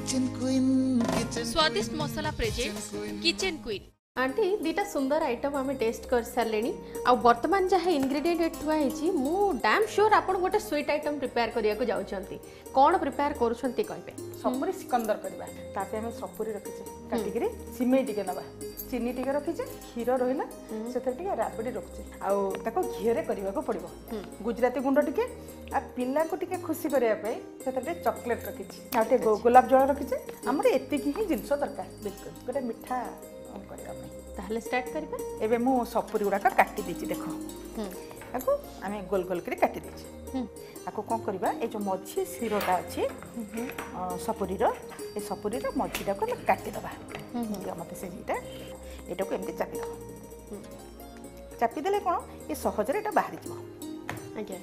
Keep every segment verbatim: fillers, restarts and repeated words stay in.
Kitchen queen kitchen Swadisht Masala presents kitchen queen aunty दीटा सुंदर item आम टेस्ट कर सारे आ बर्तमान जहाँ इनग्रेडिएंट थुआई मु डैम श्योर आप गोटे स्वीट आइटम प्रिपेयर करने को जाऊँगी कौन प्रिपेयर करुँचे कहते सपुरी सिकंदर करवा ताते हमें सपुरी रखीचे काटिकी सिमेई टिके नवा चीनी टिके रखीचे क्षीर रहा से राबड़ी रखुचे आउ घीरे करने को पड़ो गुजराती गुंड टिके आ पिला को टिके खुशी करने से चॉकलेट रखी आउ गोलाप जल रखीचे आमर एतिक ही जिनस दरकार बिल्कुल गोटे मिठा ताहले स्टार्ट करबा एबे मु सपुरी गुड़ाक काटी देछि देखो आको आमे गोल गोल करे काटी देछि आको कोन करबा ए जो मझी सिरोटा अछि सपुरी रो ए सपुरी रो मझीटा को काटी दबा मते से जीटा एटा को एमते चापी दबा चापी देले कोन ए सहज रे एटा बाहरी जिवो आज्ञा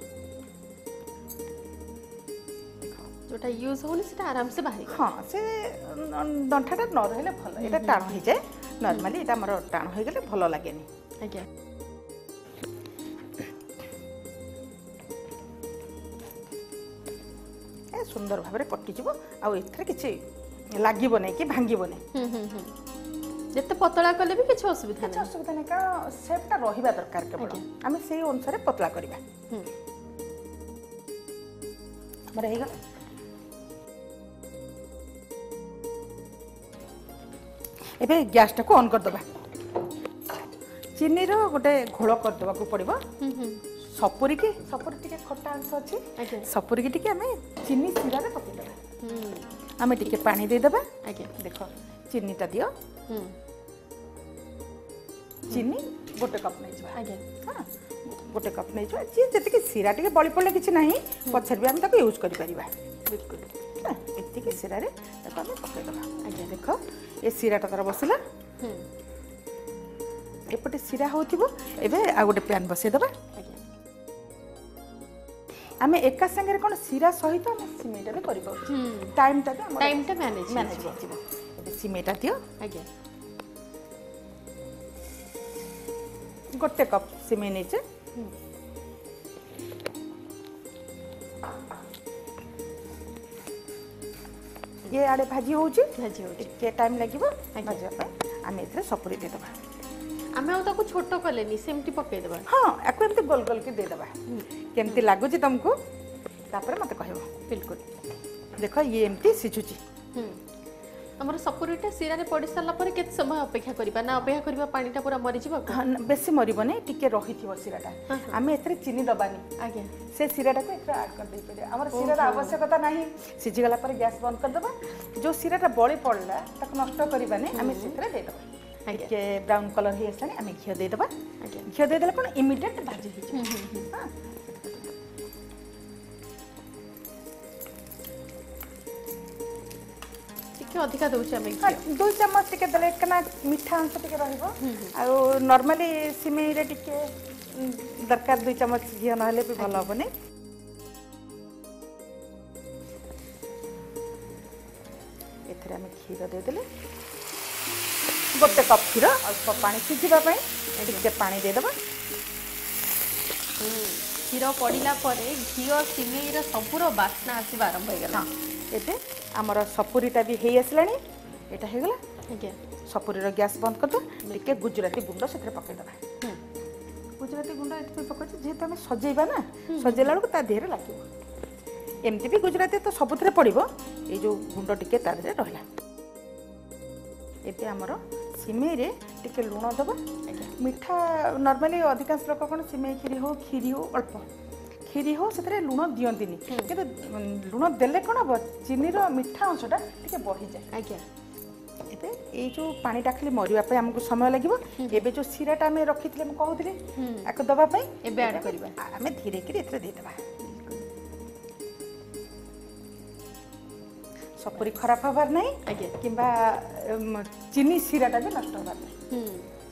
जोटा यूज होनी से आराम से बाहरी हाँ से दंठाटा न रहले भल एटा टाण हो जाए नॉर्मली एटा हमर टाण हो गेले भल लागेनी आज्ञा ए सुंदर भाबरे कटि जिवो आ एथरे किछि लागिबो नै कि भांगिबो नै हम्म हम्म जते पतला कले भी किछि असुविधा नै असुविधा नै का शेपटा रहिबा दरकार केवल आमे सेही अनुसार पतला करबा हम्म हमर हेगा एबे गैस टाको ऑन कर दबा चीनी रो गोटे घोल कर दबा को पड़िबो सपुरी की सपुरी टिके खट्टा अंश अछि सपुरी की टिके हमें चीनी सिरा रे पके दबा हमें टिके पानी दे दबा आगे देखो चीनी ता दियो चीनी गोटे कप नै जबा आगे हां गोटे कप नै जबा जे जति के सिरा टिके बळी पड़ले किछि नाही पछर भी हम ताको यूज करि परिबा बिल्कुल एति के सिरा रे ताको हमें पके दबा आगे देखो ए सिराटा तार बसिला एपटे सिरा होथिबो एबे आ गोटे पैन बसे दबा आमे एका संगे कोन सिरा सहित हम सिमेटा भी करिबो टाइम ता टाइम ता मैनेज मैनेज होथिबो एबे सिमेटा दियो आगे गोटे कप सिमे नेचे ये आड़े भाजी होउची भाजी होउची के टाइम लागिबो भाजी पे आमे एथरे सपुरी दे दबा आमे ओ ताको छोटो कलेनी सेमटी पके दबा हां एको एमते गोल गोल के दे दबा केमती लागु छी तुमको तापर मते कहबो बिल्कुल देखो ये एमती सिझुची हमर सपुरीटा सिरा रे पड़ी साला पर केत समय अपेक्षा करबा ना अपेक्षा करबा पानीटा पूरा मरि जिवो बेसी मरिबो नै टिके रहिथिबो सिराटा आमे एथरे चीनी दबानी आगे से सिराटा को एथरे ऐड कर दे पड़े हमर सिरार आवश्यकता नाही सिझी गला पर गैस बंद कर दबा जो सिराटा बळी पड़ला ताको नष्ट करबा नै आमे सेथरे दे दबा के ब्राउन कलर हे आसलानी आमे घियो दे दबा घियो दे देला कोन इमीडिएट भाजी हे हां के अधिका दउछ हमें दो चम्मच टिके दले कना मीठा अंश टिके रहइबो आ नॉर्मली सिमेई रे टिके दरकार दो चम्मच घियो नहले भी भलो बने एथरे हम खीर दे देले गोटे कप खीर अल्प पानी सिझिबा पई टिके पानी दे दबा खीर पड़िला परे घियो सिमेई रे संपूर्ण बास्ना आसीबा आरंभ हो गेला एते हमर सपुरीटा भी हेई आसलानी एटा हे गेला आज्ञा सपुरी रो गैस बंद कर दो टिके गुजराती गुंड सेथरे पके दबा गुजराती गुंड एते पके जे त हम सजेबा ना सजेला को ता देहरे लागिबो एमती भी गुजराती तो सबुथरे पड़िबो ए जो गुंड टिके तार रे रहला एते हमर सिमेई रे टिके लूण दबा मीठा नॉर्मली अधिकांश लोक कोन सिमेई खीरी हो खीरी हो अल्प खीरी हो से लुण दियंतिनी किंतु लुण देले कोन हो चीनी रो मीठा अंशटा टिके बढ़ी जाए आज्ञा एते ए जो पानीटा खाली मरिबा पे हमको समय लागिबो एबे जो सिराटा में रखितले हम कहउतली आको दबा पे एबे ऐड करबा हमें धीरे धीरे एते दे देबा सपुरी खराब हबार नहीं आज्ञा किंबा चीनी सिराटा भी नष्ट हबार नहीं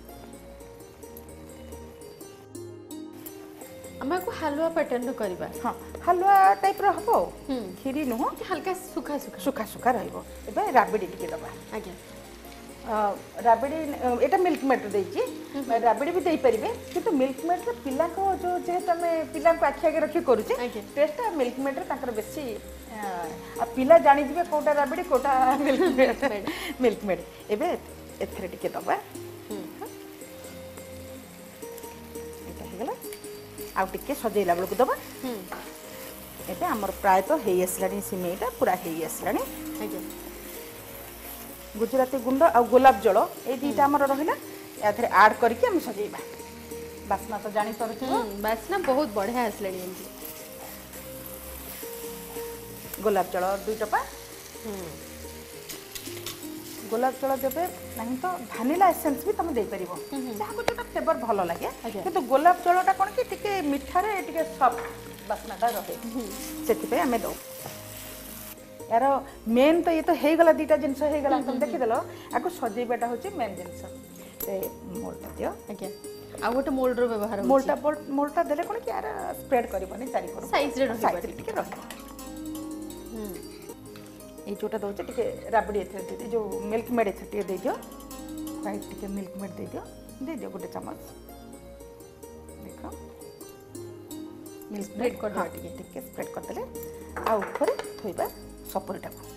हमें को हलवा पैटर्न करबा हां हलवा टाइप रो हबो खीरी नुह हल्का सुखा सुखा सुखा सुखा रहइबो एबे राबड़ी टिके दबा आज्ञा ରାବିଡ଼ି ଏଇଟା ମିଲ୍କ ମେଡ୍ ଦେଇଛି ରାବିଡ଼ି ବି ଦେଇପାରିବେ କିନ୍ତୁ ମିଲ୍କ ମେଡ୍ରେ ପିଲାଙ୍କ ଯେଉଁ ଯେହେତୁ ଆମେ ପିଲାଙ୍କୁ ଆଖି ଆଗରେ ରଖି କରୁଛେ ଟେଷ୍ଟଟା ମିଲ୍କ ମେଡ୍ରେ ତାଙ୍କର ବେଶୀ ଆଉ ପିଲା ଜାଣିଯିବେ କେଉଁଟା ରାବିଡ଼ି କେଉଁଟା ମିଲ୍କ ମେଡ୍ ମିଲ୍କ ମେଡ୍ ଏବେ ଏଥିରେ ଟିକେ ଦେବା ଏଇଟା ହେଇଗଲା ଆଉ ଟିକେ ସଜେଇଲା ବେଳକୁ ଦେବା ଏବେ ଆମର ପ୍ରାୟତଃ ହେଇ ଆସିଲାଣି ସିମେଇଟା ପୁରା ହେଇ ଆସିଲାଣି गुजराती गुंड आ गोलाप जल ये दुईटा आमर रहा या आड करके आम सजेबा बास्ना तो जानी पार्थ बास्ना बहुत बढ़िया आसला गोलाप जल दुई टपा गोलाप जल देवे नहीं तो भानिला एसेंस भी तुम दे पार जहाँ को जो फ्लेवर भल लगे कि गोलाप जलटा कौन कि टिके मिठारे टिके सफ्ट बास्नाटा रहे से आम दौ यार मेन तो ये तो हो गला दीटा जिनस हो गला तुम देखीदेल आपको सजेबाटा हूँ मेन जिनस मोल्टा दियो आज्ञा आ गोटे मोल्ड रो व्यवहार मोल्टा मोल्टा देले कोन कि यार स्प्रेड करबनी चारि कर साइज रे साइज रे टिके रहबो ए जोटा दउचे टिके राबडी एथे दे जो मिल्क मेड एथे टिके दे दियो राइट टिके मिल्क मेड दे दियो दे दियो गोटे चम्मच देखो मिल्क मेड कर दो टिके टिके स्प्रेड कर देले आ ऊपर थोइबा सपुरीटा को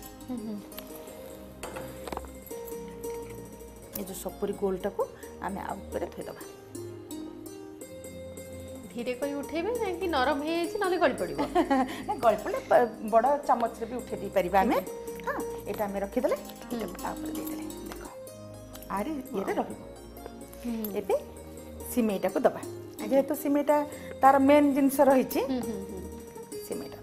ये जो सपुरी गोलटा को आम आउे थोदबा धीरे कोई उठेबे कि नरम हे छि नले गଳି पड़िबो ना गଳି पड़े बड़ चम्मच रे भी उठे दी परिबा हमें हां एटा हमें रखि देले एटा ऊपर दे देले देखो आरे ये रे रहिबो एबे सिमेटा को दबा जेहेतु सिमेटा तार मेन जिंस रही छि सिमेटा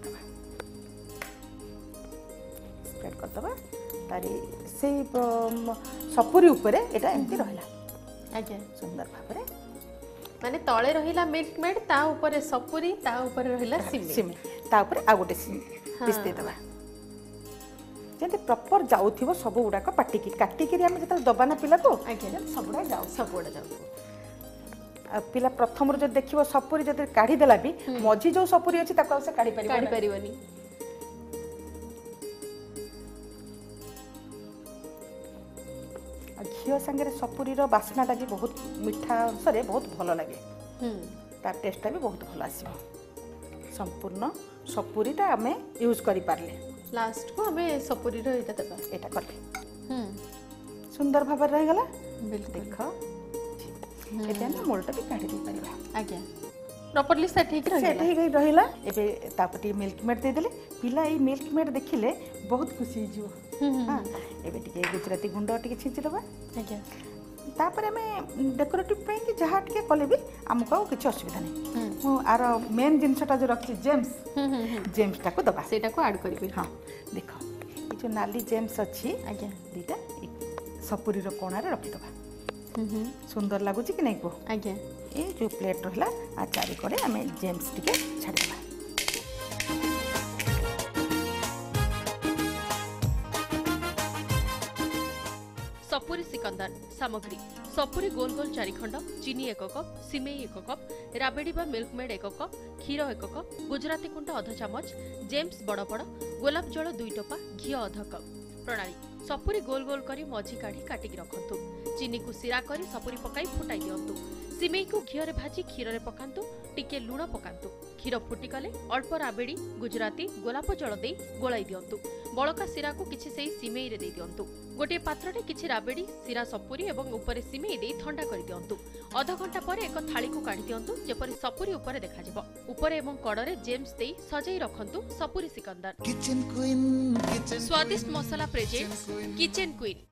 करदबा तारी से सपुरी ऊपर एटा एमती रहला आज्ञा सुंदर भाबरे माने तळे रहिला मिल्क मेड ता ऊपर सपुरी ता ऊपर रहिला सिमे सिमे ता ऊपर आ गोटे पीस दे दबा जेते प्रॉपर जाउथिबो सब गुडा को पाटी की काटी के हम जत दबाना पिला को आज्ञा सब गुडा जाउ सब गुडा जाउ पिला प्रथम रो जब देखिबो सपुरी जते काढी देला भी मझी जो सपुरी अछि ताको से काढी परिबो काढी परिबोनी घी सांगे सपुरी बास्नाटा भी बहुत मीठा अंशरे बहुत भल लगे तार टेस्टा भी बहुत भल आसो संपूर्ण सपुरीटा आम यूज कर पारे लास्ट को आम सपुरी एटा कले सुंदर भाव रहीगला देख ये मोलटा भी काढ़ी पार आज्ञा प्रॉपर्ली सेट ठीक रहिला एबे तापटी मिल्क मेड दे देले पिला ई मिल्क मेड देखिले बहुत खुशी हो हां एबे टिके गुजराती गुंड टिके छिंची दबा आज्ञा तापर हमें डेकोरेटिव पे कि जहा टिके कले भी हमको कुछ असुविधा नहीं मु आर मेन जिंसटा जो रखी जेम्स जेम्स टा को दबा सेटा को ऐड करबे हां देखो ई जो नाली जेम्स अछि आज्ञा दीटा सपुरी रो कोणा रे रखि दबा सुंदर लगुच कि नहीं को आज्ञा ये जो प्लेट रहा आ चारि करे आम जेम्स टिके छाड़वा सपुरी सिकंदर सामग्री सपुरी गोल गोल चारि खंड चीनी एक कप सिमेई एक कप राबेड़ी बा मिल्क मेड एक कप क्षीर एक कप गुजराती गुंड अध चामच जेम्स बड़ बड़ गोलाप जल दुई टोपा घी अध कप प्रणाली सपुरी गोल गोल करी मझी काढ़ी काटिकी रखंतु चीनी को सिरा करी सपुरी पकाई फुटाई दियंतु सिमेई को घी रे भाजी क्षीर रे पकांतु टिके लूण पकांतु क्षीर फुटी गले अल्प राबेड़ी गुजराती गोलाप जल दे गोलाई दियंतु बळका सिरा को किछि सेई सिमेई रे दे दियंतु गोटे पात्र रे किछि राबेड़ी सिरा सपुरी एवं ऊपर सिमेई दे ठंडा कर दियंतु आधा घंटा पर एक थाली को काढी दियंतु जेपरि सपुरी ऊपर देखा जिवो ऊपर एवं कड़रे जेम्स दे सजाई रखंतु सपुरी सिकंदर kitchen queen Swadisht Masala presents kitchen queen.